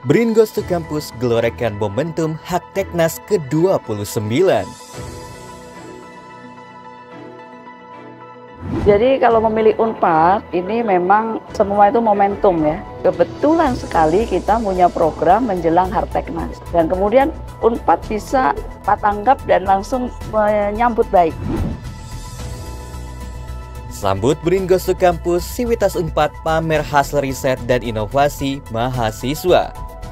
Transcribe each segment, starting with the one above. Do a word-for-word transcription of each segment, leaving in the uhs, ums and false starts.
BRIN Goes to Campus gelorkan momentum Hakteknas ke dua puluh sembilan. Jadi kalau memilih Unpad, ini memang semua itu momentum ya. Kebetulan sekali kita punya program menjelang Harteknas. Dan kemudian Unpad bisa tanggap dan langsung menyambut baik. Sambut BRIN Goes to Campus, Sivitas Unpad pamer hasil riset dan inovasi mahasiswa.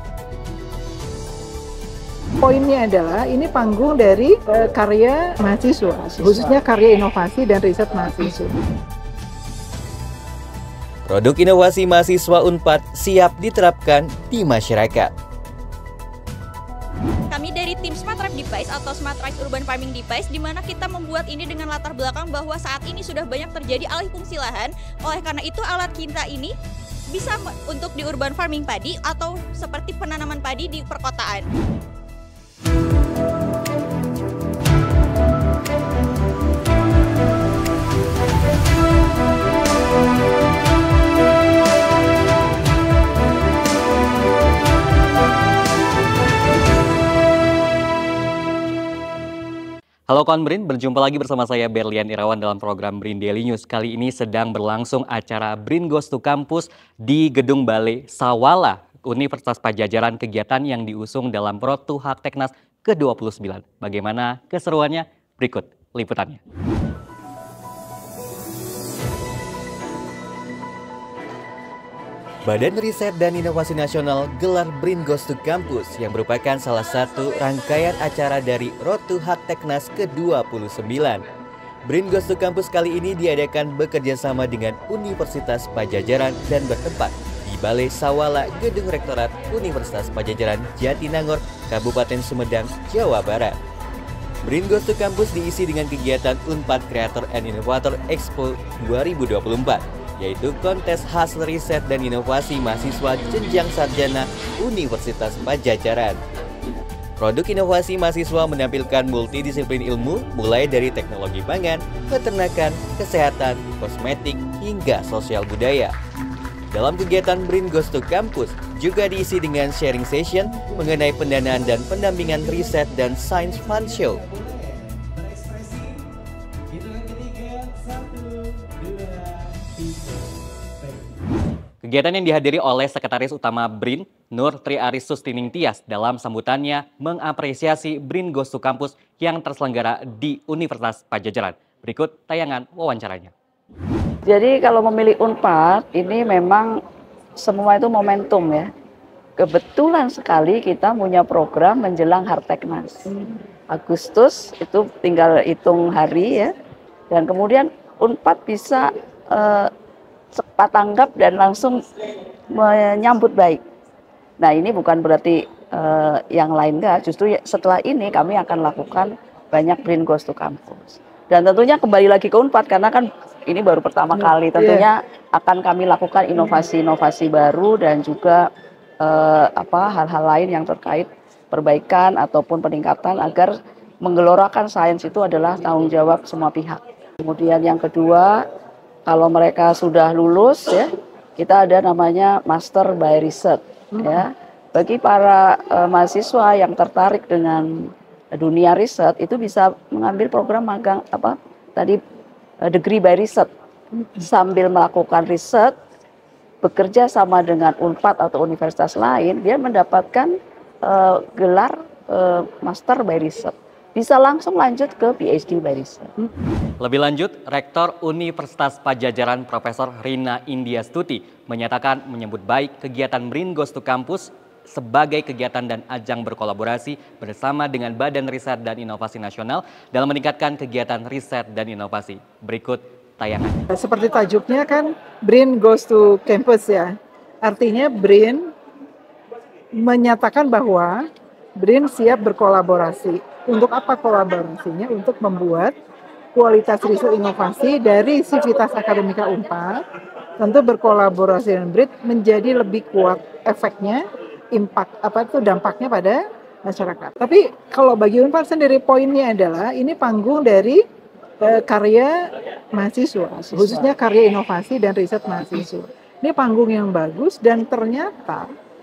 Poinnya adalah ini panggung dari uh, karya mahasiswa, khususnya karya inovasi dan riset mahasiswa. Produk inovasi mahasiswa Unpad siap diterapkan di masyarakat. Kami dari tim Smart Trap Device atau Smart Rice Urban Farming Device, di mana kita membuat ini dengan latar belakang bahwa saat ini sudah banyak terjadi alih fungsi lahan. Oleh karena itu alat kita ini bisa untuk di urban farming padi atau seperti penanaman padi di perkotaan. Halo kawan BRIN, berjumpa lagi bersama saya Berlian Irawan dalam program BRIN Daily News. Kali ini sedang berlangsung acara BRIN Goes to Campus di Gedung Balai Sawala, Universitas Padjadjaran, kegiatan yang diusung dalam Road to Hakteknas ke dua puluh sembilan. Bagaimana keseruannya? Berikut liputannya. Badan Riset dan Inovasi Nasional gelar BRIN Goes to Campus yang merupakan salah satu rangkaian acara dari Road to Hakteknas ke dua puluh sembilan. BRIN Goes to Campus kali ini diadakan bekerja sama dengan Universitas Padjadjaran dan bertempat di Balai Sawala, Gedung Rektorat Universitas Padjadjaran, Jatinangor, Kabupaten Sumedang, Jawa Barat. BRIN Goes to Campus diisi dengan kegiatan Unpad Creator and Innovator Expo dua ribu dua puluh empat. Yaitu kontes hasil riset dan inovasi mahasiswa jenjang sarjana Universitas Padjadjaran. Produk inovasi mahasiswa menampilkan multidisiplin ilmu mulai dari teknologi pangan, peternakan, kesehatan, kosmetik, hingga sosial budaya. Dalam kegiatan BRIN Goes to Campus juga diisi dengan sharing session mengenai pendanaan dan pendampingan riset dan science fun show. Kegiatan yang dihadiri oleh Sekretaris Utama BRIN, Nur Triaris Sustining Tias, dalam sambutannya mengapresiasi BRIN Goes to Campus yang terselenggara di Universitas Padjadjaran. Berikut tayangan wawancaranya. Jadi kalau memilih Unpad, ini memang semua itu momentum ya. Kebetulan sekali kita punya program menjelang Harteknas. Agustus itu tinggal hitung hari ya. Dan kemudian Unpad bisa uh, cepat tanggap dan langsung menyambut baik. Nah ini bukan berarti uh, yang lain enggak, justru setelah ini kami akan lakukan banyak BRIN Goes to Campus. Dan tentunya kembali lagi ke Unpad karena kan ini baru pertama kali, tentunya akan kami lakukan inovasi-inovasi baru dan juga uh, apa hal-hal lain yang terkait perbaikan ataupun peningkatan agar menggelorakan sains itu adalah tanggung jawab semua pihak. Kemudian yang kedua, kalau mereka sudah lulus ya, kita ada namanya Master by Research ya. Bagi para uh, mahasiswa yang tertarik dengan dunia riset itu bisa mengambil program magang apa tadi uh, degree by Research. Sambil melakukan riset, bekerja sama dengan Unpad atau universitas lain, dia mendapatkan uh, gelar uh, Master by Research. Bisa langsung lanjut ke P H D by Research. Lebih lanjut, Rektor Universitas Padjadjaran Profesor Rina Indiastuti menyatakan menyambut baik kegiatan BRIN Goes to Campus sebagai kegiatan dan ajang berkolaborasi bersama dengan Badan Riset dan Inovasi Nasional dalam meningkatkan kegiatan riset dan inovasi. Berikut tayangan. Seperti tajuknya kan BRIN Goes to Campus ya. Artinya BRIN menyatakan bahwa BRIN siap berkolaborasi. Untuk apa kolaborasinya? Untuk membuat kualitas riset inovasi dari Sivitas Akademika Unpad, tentu berkolaborasi dengan BRIN menjadi lebih kuat efeknya, impact apa itu dampaknya pada masyarakat. Tapi kalau bagi Unpad sendiri poinnya adalah ini panggung dari eh, karya mahasiswa, khususnya karya inovasi dan riset mahasiswa. Ini panggung yang bagus dan ternyata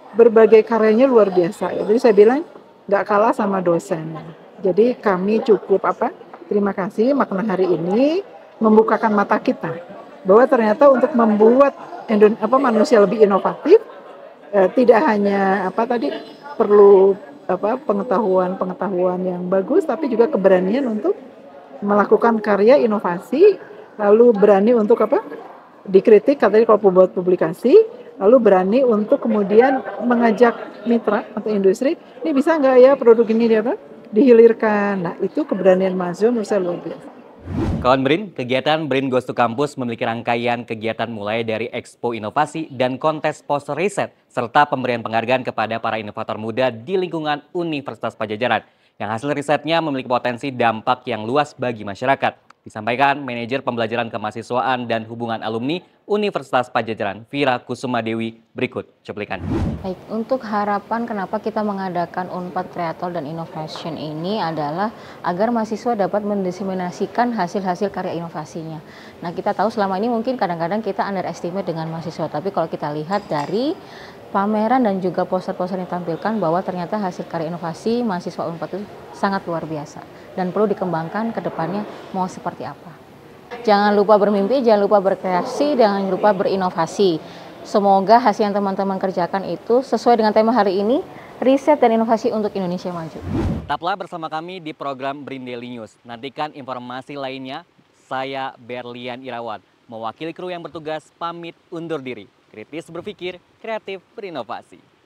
berbagai karyanya luar biasa. Ya. Jadi saya bilang nggak kalah sama dosen. Jadi kami cukup apa? Terima kasih makna hari ini membukakan mata kita bahwa ternyata untuk membuat Indon- apa manusia lebih inovatif eh, tidak hanya apa tadi perlu apa pengetahuan-pengetahuan yang bagus, tapi juga keberanian untuk melakukan karya inovasi, lalu berani untuk apa? Dikritik katanya kalau buat publikasi, lalu berani untuk kemudian mengajak mitra atau industri, ini bisa nggak ya produk ini dia apa? Dihilirkan. Nah itu keberanian mahasiswa menurut saya luar biasa. Kawan Brin, kegiatan Brin Goes to Campus memiliki rangkaian kegiatan mulai dari Expo Inovasi dan kontes poster riset, serta pemberian penghargaan kepada para inovator muda di lingkungan Universitas Padjadjaran, yang hasil risetnya memiliki potensi dampak yang luas bagi masyarakat. Disampaikan Manajer Pembelajaran Kemahasiswaan dan Hubungan Alumni Universitas Padjadjaran, Vira Kusuma Dewi. Berikut cuplikan. Baik, untuk harapan kenapa kita mengadakan Unpad Creator dan Innovation ini adalah agar mahasiswa dapat mendiseminasikan hasil-hasil karya inovasinya. Nah, kita tahu selama ini mungkin kadang-kadang kita underestimate dengan mahasiswa, tapi kalau kita lihat dari pameran dan juga poster-poster yang ditampilkan bahwa ternyata hasil karya inovasi mahasiswa Unpad itu sangat luar biasa dan perlu dikembangkan ke depannya mau seperti apa. Jangan lupa bermimpi, jangan lupa berkreasi, jangan lupa berinovasi. Semoga hasil yang teman-teman kerjakan itu sesuai dengan tema hari ini, riset dan inovasi untuk Indonesia maju. Tetaplah bersama kami di program Brin Daily News. Nantikan informasi lainnya. Saya Berlian Irawan, mewakili kru yang bertugas pamit undur diri. Kritis berpikir, kreatif berinovasi.